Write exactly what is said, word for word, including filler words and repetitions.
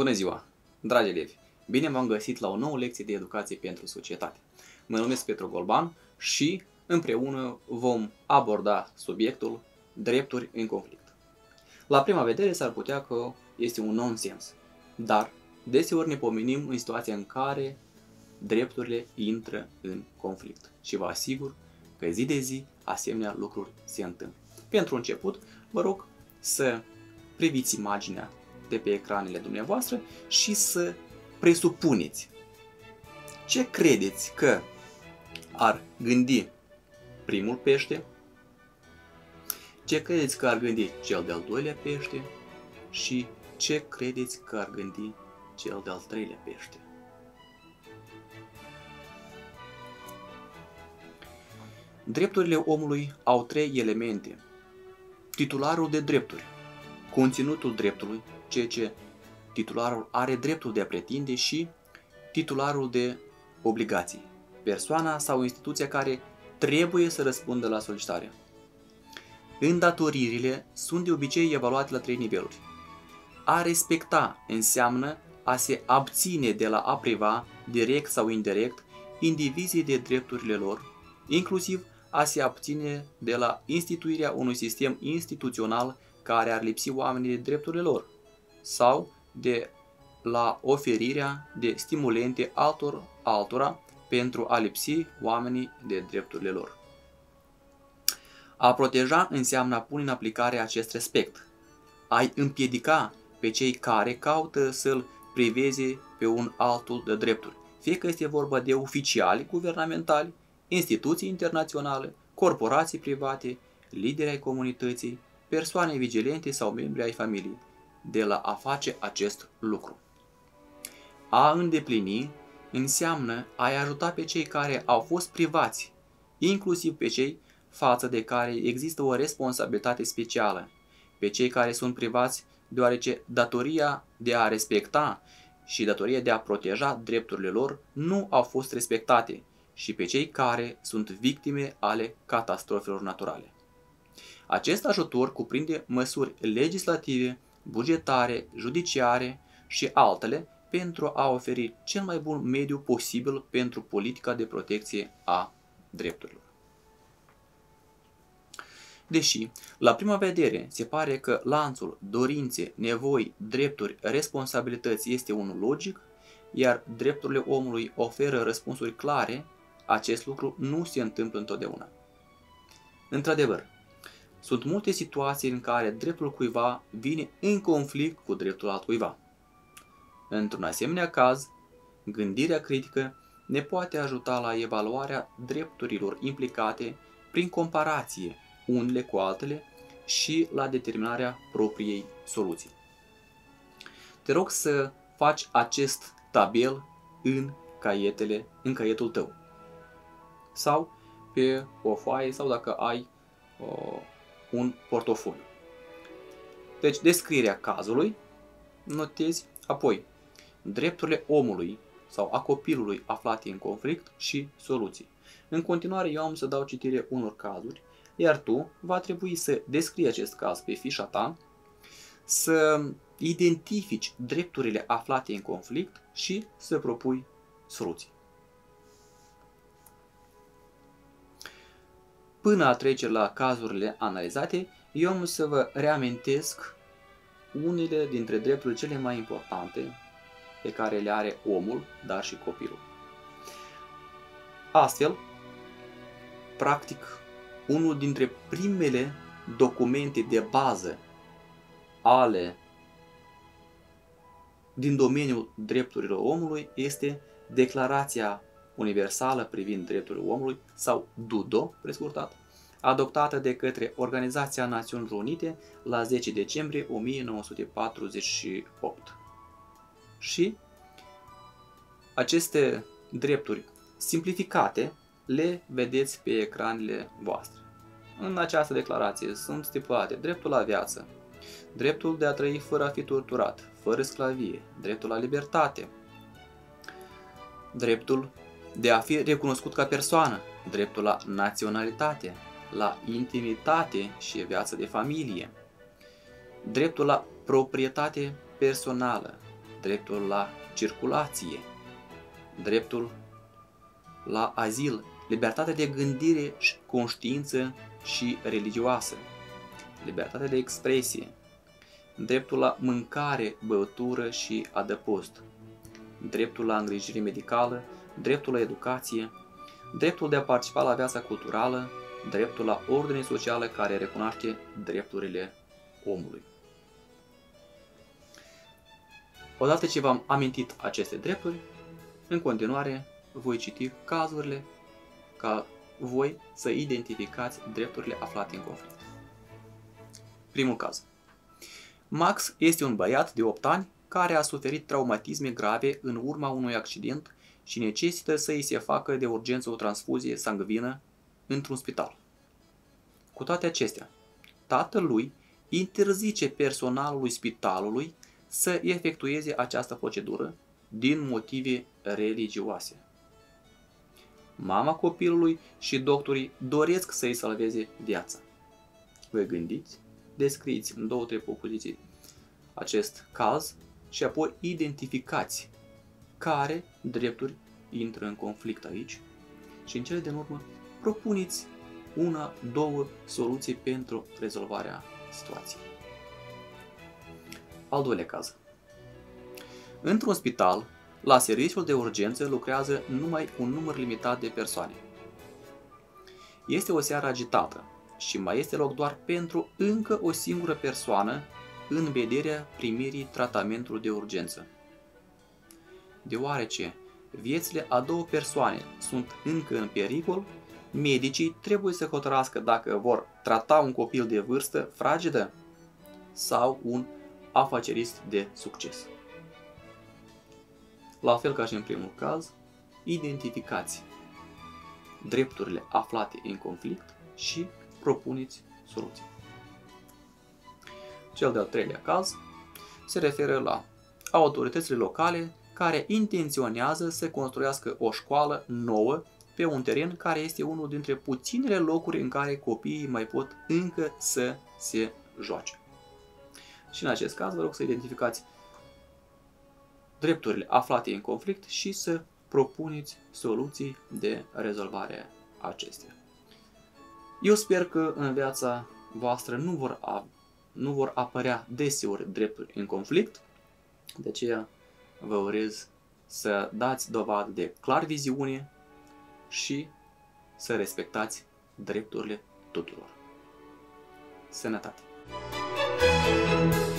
Bună ziua, dragi elevi! Bine v-am găsit la o nouă lecție de educație pentru societate. Mă numesc Petru Golban și împreună vom aborda subiectul drepturi în conflict. La prima vedere s-ar putea că este un nonsens, dar deseori ne pomenim în situația în care drepturile intră în conflict și vă asigur că zi de zi asemenea lucruri se întâmplă. Pentru început, vă rog să priviți imaginea de pe ecranele dumneavoastră și să presupuneți ce credeți că ar gândi primul pește, ce credeți că ar gândi cel de-al doilea pește și ce credeți că ar gândi cel de-al treilea pește. Drepturile omului au trei elemente: titularul de drepturi, conținutul dreptului, ceea ce titularul are dreptul de a pretinde, și titularul de obligații, persoana sau instituția care trebuie să răspundă la solicitare. Îndatoririle sunt de obicei evaluate la trei niveluri. A respecta înseamnă a se abține de la a priva, direct sau indirect, indivizii de drepturile lor, inclusiv a se abține de la instituirea unui sistem instituțional care ar lipsi oamenii de drepturile lor, sau de la oferirea de stimulente altor, altora pentru a lipsi oamenii de drepturile lor. A proteja înseamnă a pune în aplicare acest respect, a-i împiedica pe cei care caută să-l priveze pe un altul de drepturi, fie că este vorba de oficiali guvernamentali, instituții internaționale, corporații private, lideri ai comunității, persoane vigilente sau membri ai familiei, de la a face acest lucru. A îndeplini înseamnă a-i ajuta pe cei care au fost privați, inclusiv pe cei față de care există o responsabilitate specială, pe cei care sunt privați deoarece datoria de a respecta și datoria de a proteja drepturile lor nu au fost respectate, și pe cei care sunt victime ale catastrofelor naturale. Acest ajutor cuprinde măsuri legislative, bugetare, judiciare și altele pentru a oferi cel mai bun mediu posibil pentru politica de protecție a drepturilor. Deși, la prima vedere, se pare că lanțul dorințe, nevoi, drepturi, responsabilități este unul logic, iar drepturile omului oferă răspunsuri clare, acest lucru nu se întâmplă întotdeauna. Într-adevăr, sunt multe situații în care dreptul cuiva vine în conflict cu dreptul altcuiva. Într-un asemenea caz, gândirea critică ne poate ajuta la evaluarea drepturilor implicate prin comparație unele cu altele și la determinarea propriei soluții. Te rog să faci acest tabel în caietele, în caietul tău sau pe o foaie sau dacă ai uh, un portofoliu. Deci, descrierea cazului, notezi, apoi drepturile omului sau a copilului aflate în conflict și soluții. În continuare, eu am să dau citire unor cazuri, iar tu va trebui să descrii acest caz pe fișa ta, să identifici drepturile aflate în conflict și să propui soluții. Până a trece la cazurile analizate, eu am să vă reamintesc unele dintre drepturile cele mai importante pe care le are omul, dar și copilul. Astfel, practic, unul dintre primele documente de bază ale din domeniul drepturilor omului este Declarația Universală privind drepturile omului, sau D U D O, prescurtat, adoptată de către Organizația Națiunilor Unite la zece decembrie o mie nouă sute patruzeci și opt. Și aceste drepturi simplificate le vedeți pe ecranele voastre. În această declarație sunt stipulate dreptul la viață, dreptul de a trăi fără a fi torturat, fără sclavie, dreptul la libertate, dreptul de a fi recunoscut ca persoană, dreptul la naționalitate, la intimitate și viață de familie, dreptul la proprietate personală, dreptul la circulație, dreptul la azil, libertatea de gândire, conștiință și religioasă, libertatea de expresie, dreptul la mâncare, băutură și adăpost, dreptul la îngrijire medicală, dreptul la educație, dreptul de a participa la viața culturală, dreptul la ordine socială care recunoaște drepturile omului. Odată ce v-am amintit aceste drepturi, în continuare voi citi cazurile ca voi să identificați drepturile aflate în conflict. Primul caz. Max este un băiat de opt ani care a suferit traumatisme grave în urma unui accident și necesită să îi se facă de urgență o transfuzie sanguină într-un spital. Cu toate acestea, tatăl lui interzice personalului spitalului să efectueze această procedură din motive religioase. Mama copilului și doctorii doresc să-i salveze viața. Vă gândiți, descrieți în două, trei propoziții acest caz și apoi identificați care drepturi intră în conflict aici și în cele din urmă propuneți una, două soluții pentru rezolvarea situației. Al doilea caz. Într-un spital, la serviciul de urgență lucrează numai un număr limitat de persoane. Este o seară agitată și mai este loc doar pentru încă o singură persoană în vederea primirii tratamentului de urgență. Deoarece viețile a două persoane sunt încă în pericol, medicii trebuie să hotărască dacă vor trata un copil de vârstă fragedă sau un afacerist de succes. La fel ca și în primul caz, identificați drepturile aflate în conflict și propuneți soluții. Cel de-al treilea caz se referă la autoritățile locale care intenționează să construiască o școală nouă pe un teren care este unul dintre puținele locuri în care copiii mai pot încă să se joace. Și în acest caz vă rog să identificați drepturile aflate în conflict și să propuneți soluții de rezolvare a acestea. Eu sper că în viața voastră nu vor, a, nu vor apărea deseori drepturi în conflict, de aceea vă urez să dați dovadă de clar viziune și să respectați drepturile tuturor. Sănătate!